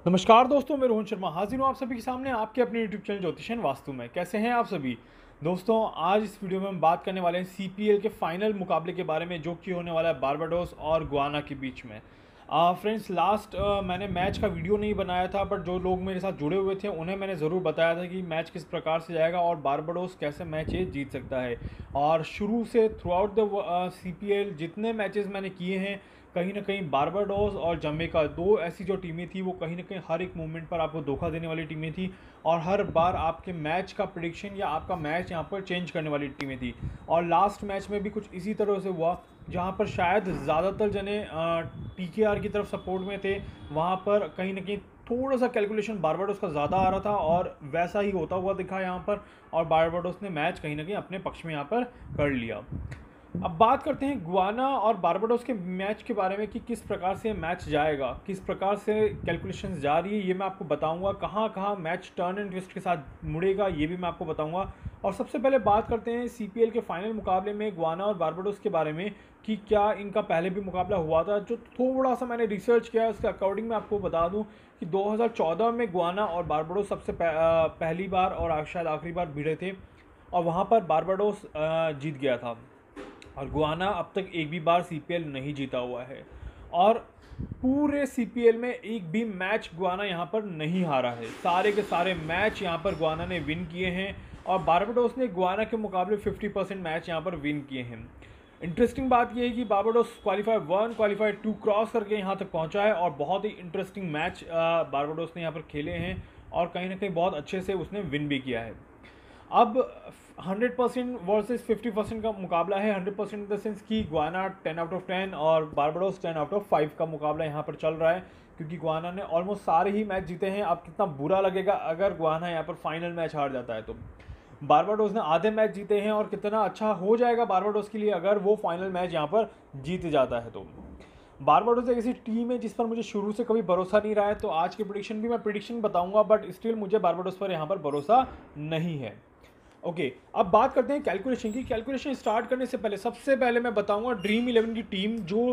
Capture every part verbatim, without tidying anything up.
नमस्कार दोस्तों, मैं रोहन शर्मा हाजिर हूँ आप सभी के सामने आपके अपने यूट्यूब चैनल ज्योतिषन वास्तु में। कैसे हैं आप सभी दोस्तों? आज इस वीडियो में हम बात करने वाले हैं सीपीएल के फाइनल मुकाबले के बारे में, जो कि होने वाला है बारबाडोस और गुआना के बीच में। फ्रेंड्स, लास्ट मैंने मैच का वीडियो नहीं बनाया था, बट जो लोग मेरे साथ जुड़े हुए थे उन्हें मैंने ज़रूर बताया था कि मैच किस प्रकार से जाएगा और बारबाडोस कैसे मैच ये जीत सकता है। और शुरू से थ्रू आउट द सीपीएल जितने मैचेस मैंने किए हैं, कहीं ना कहीं बारबाडोस और जमैका दो ऐसी जो टीमें थी वो कहीं ना कहीं हर एक मूवमेंट पर आपको धोखा देने वाली टीमें थी, और हर बार आपके मैच का प्रिडिक्शन या आपका मैच यहाँ पर चेंज करने वाली टीमें थी। और लास्ट मैच में भी कुछ इसी तरह से हुआ, जहाँ पर शायद ज़्यादातर जने टीकेआर की तरफ सपोर्ट में थे। वहाँ पर कहीं ना कहीं थोड़ा सा कैलकुलेशन बारबाडोस का ज़्यादा आ रहा था और वैसा ही होता हुआ दिखा यहाँ पर, और बारबाडोस ने मैच कहीं ना कहीं अपने पक्ष में यहाँ पर कर लिया। अब बात करते हैं गुआना और बारबाडोस के मैच के बारे में कि किस प्रकार से मैच जाएगा, किस प्रकार से कैलकुलेशंस जा रही है, ये मैं आपको बताऊंगा। कहाँ कहाँ मैच टर्न एंड ट्विस्ट के साथ मुड़ेगा ये भी मैं आपको बताऊंगा। और सबसे पहले बात करते हैं सीपीएल के फाइनल मुकाबले में गुआना और बारबाडोस के बारे में कि क्या इनका पहले भी मुकाबला हुआ था। जो थोड़ा सा मैंने रिसर्च किया उसके अकॉर्डिंग मैं आपको बता दूँ कि दो हज़ार चौदह में गुआना और बारबाडोस सबसे पहली बार और शायद आखिरी बार भिड़े थे, और वहाँ पर बारबाडोस जीत गया था। और गुआना अब तक एक भी बार सीपीएल नहीं जीता हुआ है, और पूरे सीपीएल में एक भी मैच गुआना यहाँ पर नहीं हारा है। सारे के सारे मैच यहाँ पर गुआना ने विन किए हैं, और बारबाडोस ने गुआना के मुकाबले पचास परसेंट मैच यहाँ पर विन किए हैं। इंटरेस्टिंग बात यह है कि Barbados qualify one qualify two cross करके यहाँ तक पहुँचा है, और बहुत ही इंटरेस्टिंग मैच बारबाडोस ने यहाँ पर खेले हैं, और कहीं ना कहीं बहुत अच्छे से उसने विन भी किया है। अब hundred percent versus fifty percent का मुकाबला है। Hundred percent in the sense कि Guyana ten out of ten और Barbados ten out of five का मुकाबला यहाँ पर चल रहा है, क्योंकि गुआना ने ऑलमोस्ट सारे ही मैच जीते हैं। अब कितना बुरा लगेगा अगर गुआना यहाँ पर फाइनल मैच हार जाता है तो। बारबाडोस ने आधे मैच जीते हैं, और कितना अच्छा हो जाएगा बारबाडोस के लिए अगर वो फाइनल मैच यहाँ पर जीत जाता है तो। बारबाडोस एक ऐसी टीम है जिस पर मुझे शुरू से कभी भरोसा नहीं रहा है, तो आज की प्रिडिक्शन भी मैं प्रिडिक्शन बताऊंगा, बट स्टिल मुझे बारबाडोस पर यहाँ पर भरोसा नहीं है। ओके okay, अब बात करते हैं कैलकुलेशन की। कैलकुलेशन स्टार्ट करने से पहले सबसे पहले मैं बताऊंगा ड्रीम इलेवन की टीम। जो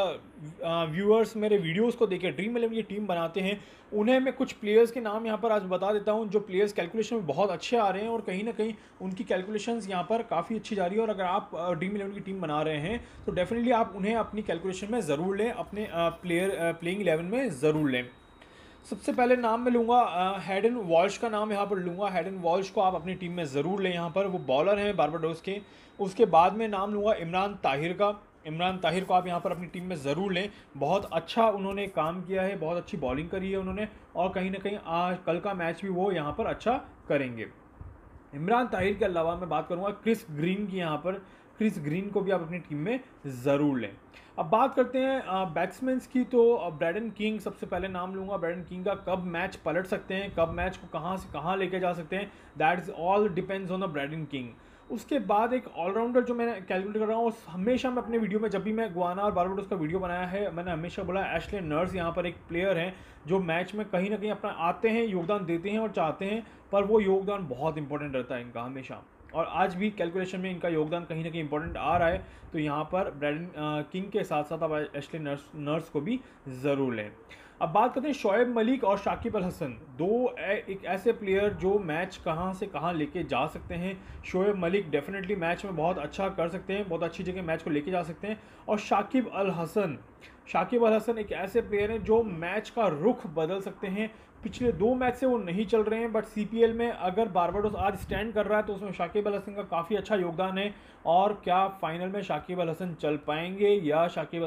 व्यूअर्स मेरे वीडियोस को देखे ड्रीम इलेवन की टीम बनाते हैं, उन्हें मैं कुछ प्लेयर्स के नाम यहाँ पर आज बता देता हूँ, जो प्लेयर्स कैलकुलेशन में बहुत अच्छे आ रहे हैं और कहीं ना कहीं उनकी कैलकुलेशंस यहाँ पर काफ़ी अच्छी जा रही है। और अगर आप ड्रीम इलेवन की टीम बना रहे हैं तो डेफिनेटली आप उन्हें अपनी कैलकुलेशन में ज़रूर लें, अपने प्लेयर प्लेइंग इलेवन में ज़रूर लें। सबसे पहले नाम मैं लूँगा हेडन वॉल्श का नाम यहाँ पर लूँगा। हेडन वॉल्श को आप अपनी टीम में ज़रूर लें, यहाँ पर वो बॉलर हैं बारबाडोस के। उसके बाद में नाम लूँगा इमरान ताहिर का। इमरान ताहिर को आप यहाँ पर अपनी टीम में ज़रूर लें। बहुत अच्छा उन्होंने काम किया है, बहुत अच्छी बॉलिंग करी है उन्होंने, और कहीं ना कहीं आज कल का मैच भी वो यहाँ पर अच्छा करेंगे। इमरान ताहिर के अलावा मैं बात करूँगा क्रिस ग्रीन की। यहाँ पर क्रिस ग्रीन को भी आप अपनी टीम में ज़रूर लें। अब बात करते हैं बैट्समैन की, तो ब्रैडन किंग सबसे पहले नाम लूँगा। ब्रैडन किंग का कब मैच पलट सकते हैं, कब मैच को कहाँ से कहाँ लेके जा सकते हैं, that is all depends on the Brandon King. उसके बाद एक ऑलराउंडर जो मैं कैलकुलेट कर रहा हूँ, हमेशा मैं अपने वीडियो में जब भी मैं गुआना और बारबाडोस का वीडियो बनाया है, मैंने हमेशा बोला एशले नर्स यहाँ पर एक प्लेयर हैं जो मैच में कहीं ना कहीं अपना आते हैं, योगदान देते हैं और चाहते हैं, पर वो योगदान बहुत इंपॉर्टेंट रहता है इनका हमेशा, और आज भी कैलकुलेशन में इनका योगदान कहीं ना कहीं इंपॉर्टेंट आ रहा है। तो यहाँ पर ब्रैडन किंग के साथ साथ अब एशले नर्स नर्स को भी ज़रूर लें। अब बात करते हैं शोएब मलिक और शाकिब अल हसन, दो एक ऐसे प्लेयर जो मैच कहाँ से कहाँ लेके जा सकते हैं। शोएब मलिक डेफिनेटली मैच में बहुत अच्छा कर सकते हैं, बहुत अच्छी जगह मैच को लेके जा सकते हैं। और शाकिब अल हसन शाकिब अल हसन एक ऐसे प्लेयर हैं जो मैच का रुख बदल सकते हैं। पिछले दो मैच से वो नहीं चल रहे हैं, बट सीपीएल में अगर बारबाडोस आज स्टैंड कर रहा है तो उसमें शाकिब अल हसन का काफ़ी अच्छा योगदान है। और क्या फाइनल में शाकिब अल हसन चल पाएंगे या शाकिब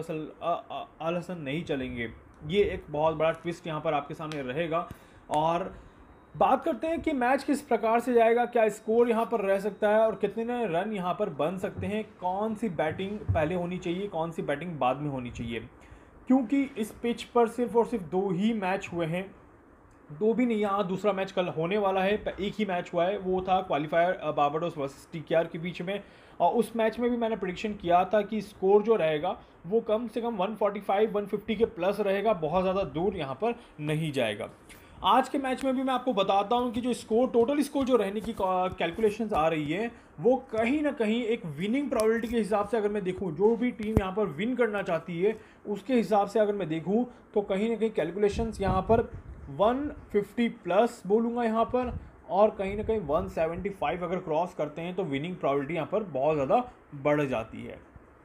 अल हसन नहीं चलेंगे, ये एक बहुत बड़ा ट्विस्ट यहाँ पर आपके सामने रहेगा। और बात करते हैं कि मैच किस प्रकार से जाएगा, क्या स्कोर यहाँ पर रह सकता है और कितने रन यहाँ पर बन सकते हैं, कौन सी बैटिंग पहले होनी चाहिए, कौन सी बैटिंग बाद में होनी चाहिए। क्योंकि इस पिच पर सिर्फ और सिर्फ दो ही मैच हुए हैं, दो भी नहीं, यहाँ दूसरा मैच कल होने वाला है। एक ही मैच हुआ है, वो था क्वालिफायर बारबाडोस वर्सेस टीकेआर के बीच में, और उस मैच में भी मैंने प्रेडिक्शन किया था कि स्कोर जो रहेगा वो कम से कम one forty five one fifty के प्लस रहेगा, बहुत ज़्यादा दूर यहाँ पर नहीं जाएगा। आज के मैच में भी मैं आपको बताता हूँ कि जो स्कोर टोटल स्कोर जो रहने की कैलकुलेशंस आ रही है, वो कहीं ना कहीं एक विनिंग प्रोबेबिलिटी के हिसाब से अगर मैं देखूँ, जो भी टीम यहाँ पर विन करना चाहती है उसके हिसाब से अगर मैं देखूँ, तो कहीं ना कहीं कैलकुलेशंस यहाँ पर वन फिफ्टी प्लस बोलूँगा यहाँ पर, और कहीं ना कहीं वन सेवेंटी फाइव अगर क्रॉस करते हैं तो विनिंग प्रोबेबिलिटी यहाँ पर बहुत ज़्यादा बढ़ जाती है।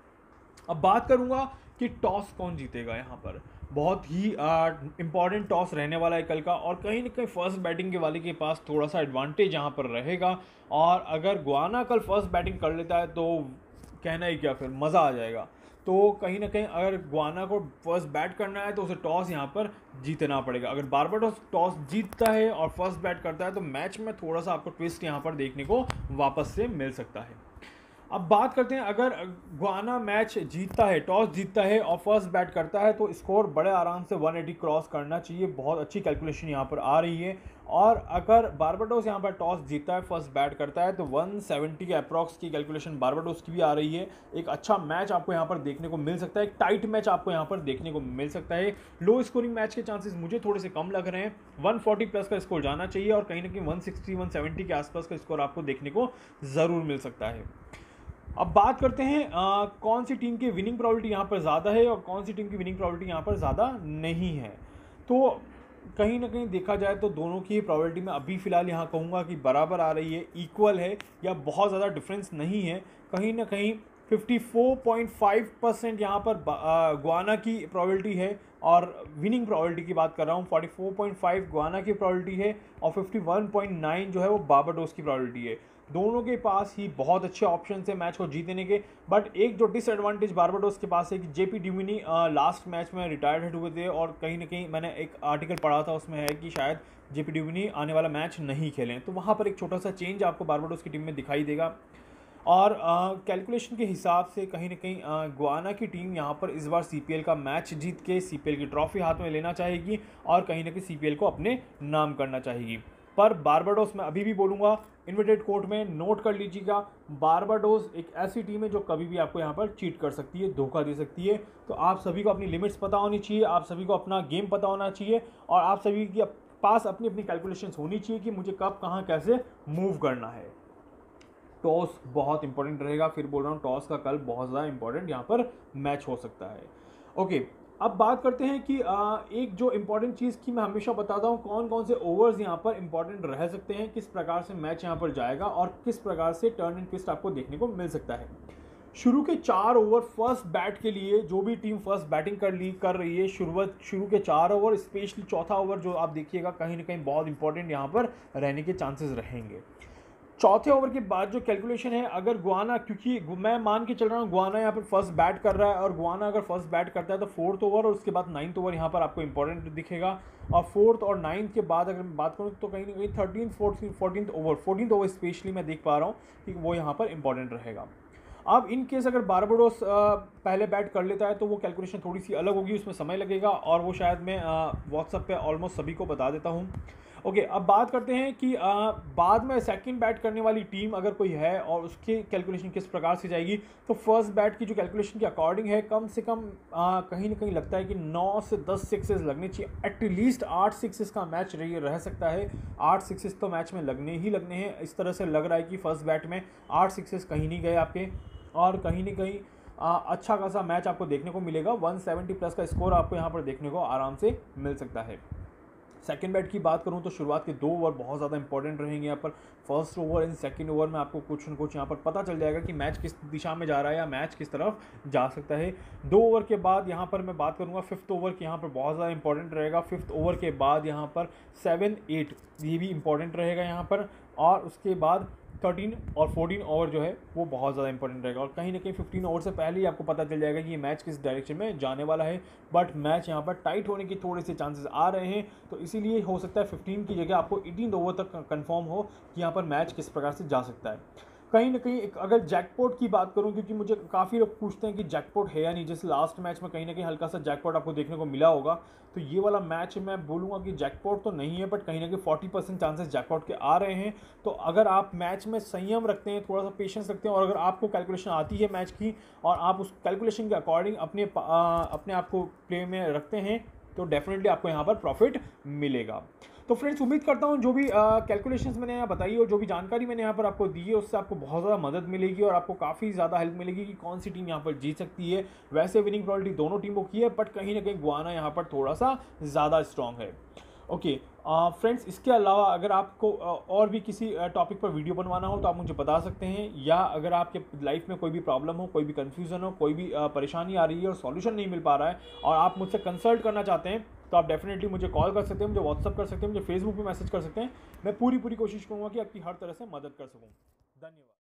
अब बात करूँगा कि टॉस कौन जीतेगा। यहाँ पर बहुत ही इंपॉर्टेंट टॉस रहने वाला है कल का, और कहीं ना कहीं फर्स्ट बैटिंग के वाले के पास थोड़ा सा एडवांटेज यहाँ पर रहेगा। और अगर गुआना कल फर्स्ट बैटिंग कर लेता है तो कहना ही क्या, फिर मज़ा आ जाएगा। तो कहीं ना कहीं अगर गुआना को फर्स्ट बैट करना है तो उसे टॉस यहाँ पर जीतना पड़ेगा। अगर बारबाडोस टॉस जीतता है और फर्स्ट बैट करता है तो मैच में थोड़ा सा आपको ट्विस्ट यहाँ पर देखने को वापस से मिल सकता है। अब बात करते हैं, अगर गुआना मैच जीतता है, टॉस जीतता है और फर्स्ट बैट करता है तो स्कोर बड़े आराम से वन एटी क्रॉस करना चाहिए। बहुत अच्छी कैलकुलेशन यहाँ पर आ रही है। और अगर बारबाडोस यहाँ पर टॉस जीतता है, फर्स्ट बैट करता है, तो वन सेवेंटी के अप्रॉक्स की कैलकुलेशन बारबाडोस की भी आ रही है। एक अच्छा मैच आपको यहाँ पर देखने को मिल सकता है, एक टाइट मैच आपको यहाँ पर देखने को मिल सकता है। लो स्कोरिंग मैच के चांसेस मुझे थोड़े से कम लग रहे हैं। वन फोर्टी प्लस का स्कोर जाना चाहिए और कहीं ना कहीं वन सिक्सटी वन सेवेंटी के आसपास का स्कोर आपको देखने को ज़रूर मिल सकता है। अब बात करते हैं आ, कौन सी टीम की विनिंग प्रोबेबिलिटी यहाँ पर ज़्यादा है और कौन सी टीम की विनिंग प्रोबेबिलिटी यहाँ पर ज़्यादा नहीं है। तो कहीं ना कहीं देखा जाए तो दोनों की प्रोबेबिलिटी में अभी फ़िलहाल यहाँ कहूँगा कि बराबर आ रही है, इक्वल है, या बहुत ज़्यादा डिफरेंस नहीं है। कहीं ना कहीं fifty four point five percent यहाँ पर गुआना की प्रोबेबिलिटी है, और विनिंग प्रोबेबिलिटी की बात कर रहा हूँ forty four point five Guyana की प्रोबेबिलिटी है और फिफ्टी वन पॉइंट नाइन जो है वो बारबाडोस की प्रोबेबिलिटी है। दोनों के पास ही बहुत अच्छे ऑप्शन है मैच को जीतने के। बट एक जो डिसएडवांटेज बारबाडोस के पास है कि जेपी ड्यूमिनी लास्ट मैच में रिटायर्ड हुए थे, और कहीं ना कहीं मैंने एक आर्टिकल पढ़ा था उसमें है कि शायद जेपी ड्यूमिनी आने वाला मैच नहीं खेलें, तो वहाँ पर एक छोटा सा चेंज आपको बारबाडोस की टीम में दिखाई देगा। और कैलकुलेशन के हिसाब से कहीं ना कहीं गुआना की टीम यहाँ पर इस बार सीपीएल का मैच जीत के सीपीएल की ट्रॉफी हाथ में लेना चाहेगी और कहीं ना कहीं सीपीएल को अपने नाम करना चाहेगी। पर बारबाडोस में अभी भी बोलूँगा, इन्वर्टेड कोर्ट में नोट कर लीजिएगा, बारबाडोस एक ऐसी टीम है जो कभी भी आपको यहाँ पर चीट कर सकती है, धोखा दे सकती है। तो आप सभी को अपनी लिमिट्स पता होनी चाहिए, आप सभी को अपना गेम पता होना चाहिए, और आप सभी के पास अपनी अपनी कैलकुलेशंस होनी चाहिए कि मुझे कब कहाँ कैसे मूव करना है। टॉस बहुत इंपॉर्टेंट रहेगा, फिर बोल रहा हूँ टॉस का कल बहुत ज़्यादा इंपॉर्टेंट यहाँ पर मैच हो सकता है। ओके, अब बात करते हैं कि आ, एक जो इंपॉर्टेंट चीज़ की मैं हमेशा बताता हूँ, कौन कौन से ओवर्स यहाँ पर इंपॉर्टेंट रह सकते हैं, किस प्रकार से मैच यहाँ पर जाएगा और किस प्रकार से टर्न एंड ट्विस्ट आपको देखने को मिल सकता है। शुरू के चार ओवर फर्स्ट बैट के लिए जो भी टीम फर्स्ट बैटिंग कर ली कर रही है, शुरुआत शुरू के चार ओवर, स्पेशली चौथा ओवर जो आप देखिएगा कहीं ना कहीं बहुत इंपॉर्टेंट यहाँ पर रहने के चांसेस रहेंगे। चौथे ओवर के बाद जो कैलकुलेशन है, अगर गुआना, क्योंकि मैं मान के चल रहा हूँ गुआना यहाँ पर फर्स्ट बैट कर रहा है, और गुआना अगर फर्स्ट बैट करता है तो फोर्थ ओवर और उसके बाद नाइन्थ ओवर यहाँ पर आपको इंपॉर्टेंट दिखेगा। और फोर्थ और नाइन्थ के बाद अगर मैं बात करूँ तो कहीं ना कहीं thirteen fourteen fourteen over fourteen over specially मैं देख पा रहा हूँ कि वो यहाँ पर इंपॉर्टेंट रहेगा। अब इन केस अगर बारबाडोस पहले बैट कर लेता है तो वो कैलकुलेशन थोड़ी सी अलग होगी, उसमें समय लगेगा, और वो शायद मैं व्हाट्सएप पे ऑलमोस्ट सभी को बता देता हूँ। ओके okay, अब बात करते हैं कि आ, बाद में सेकंड बैट करने वाली टीम अगर कोई है और उसकी कैलकुलेशन किस प्रकार से जाएगी। तो फर्स्ट बैट की जो कैलकुलेशन के अकॉर्डिंग है, कम से कम आ, कहीं ना कहीं लगता है कि नौ से दस सिक्सेस लगने चाहिए, एटलीस्ट आठ सिक्सेस का मैच रही रह सकता है। आठ सिक्सेस तो मैच में लगने ही लगने हैं, इस तरह से लग रहा है कि फर्स्ट बैट में आठ सिक्सेस कहीं नहीं गए आपके, और कहीं ना कहीं आ, अच्छा खासा मैच आपको देखने को मिलेगा। वन सेवेंटी प्लस का स्कोर आपको यहाँ पर देखने को आराम से मिल सकता है। सेकंड बैट की बात करूं तो शुरुआत के दो ओवर बहुत ज़्यादा इंपॉर्टेंट रहेंगे यहाँ पर। First over and second over में आपको कुछ न कुछ यहाँ पर पता चल जाएगा कि मैच किस दिशा में जा रहा है या मैच किस तरफ जा सकता है। दो ओवर के बाद यहाँ पर मैं बात करूँगा फिफ्थ ओवर की, यहाँ पर बहुत ज़्यादा इंपॉर्टेंट रहेगा। फिफ्थ ओवर के बाद यहाँ पर सेवन एट ये भी इंपॉर्टेंट रहेगा यहाँ पर, और उसके बाद थर्टीन और फोर्टीन ओवर जो है वो बहुत ज़्यादा इंपॉर्टेंट रहेगा। और कहीं ना कहीं फिफ्टीन ओवर से पहले ही आपको पता चल जाएगा कि ये मैच किस डायरेक्शन में जाने वाला है। बट मैच यहाँ पर टाइट होने के थोड़े से चांसेस आ रहे हैं, तो इसीलिए हो सकता है फिफ्टीन की जगह आपको एटीन ओवर तक कंफर्म हो कि यहाँ पर मैच किस प्रकार से जा सकता है। कहीं ना कहीं एक अगर जैकपॉट की बात करूं, क्योंकि मुझे काफ़ी लोग पूछते हैं कि जैकपॉट है या नहीं, जैसे लास्ट मैच में कहीं ना कहीं हल्का सा जैकपॉट आपको देखने को मिला होगा, तो ये वाला मैच मैं बोलूँगा कि जैकपॉट तो नहीं है, बट कहीं ना कहीं फोर्टी परसेंट चांसेस जैकपॉट के आ रहे हैं। तो अगर आप मैच में संयम रखते हैं, थोड़ा सा पेशेंस रखते हैं, और अगर आपको कैलकुलेशन आती है मैच की और आप उस कैलकुलेशन के अकॉर्डिंग अपने आ, अपने आप को प्ले में रखते हैं, तो डेफिनेटली आपको यहाँ पर प्रॉफिट मिलेगा। तो फ्रेंड्स, उम्मीद करता हूँ जो भी कैलकुलेशंस मैंने यहाँ बताई और जो भी जानकारी मैंने यहाँ पर आपको दी है उससे आपको बहुत ज़्यादा मदद मिलेगी और आपको काफ़ी ज़्यादा हेल्प मिलेगी कि कौन सी टीम यहाँ पर जीत सकती है। वैसे विनिंग प्रोबेबिलिटी दोनों टीमों की है, बट कहीं ना कहीं गुआना यहाँ पर थोड़ा सा ज़्यादा स्ट्रॉन्ग है। ओके फ्रेंड्स, इसके अलावा अगर आपको uh, और भी किसी टॉपिक uh, पर वीडियो बनवाना हो तो आप मुझे बता सकते हैं, या अगर आपके लाइफ में कोई भी प्रॉब्लम हो, कोई भी कन्फ्यूज़न हो, कोई भी uh, परेशानी आ रही है और सॉल्यूशन नहीं मिल पा रहा है और आप मुझसे कंसल्ट करना चाहते हैं, तो आप डेफिनेटली मुझे कॉल कर सकते हैं, मुझे व्हाट्सअप कर सकते हैं, मुझे फेसबुक पे मैसेज कर सकते हैं। मैं पूरी पूरी कोशिश करूँगा कि आपकी हर तरह से मदद कर सकूँ। धन्यवाद।